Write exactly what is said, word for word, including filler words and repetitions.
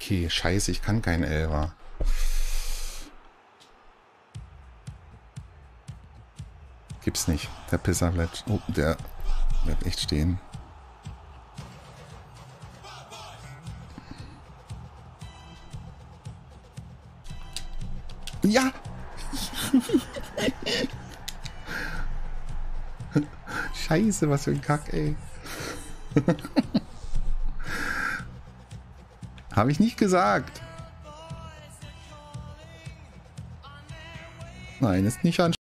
Okay, scheiße, ich kann keinen Elfer. Gibt's nicht. Der Pisser bleibt... Oh, der bleibt echt stehen. Ja! Scheiße, was für ein Kack, ey. Habe ich nicht gesagt. Nein, ist nicht an.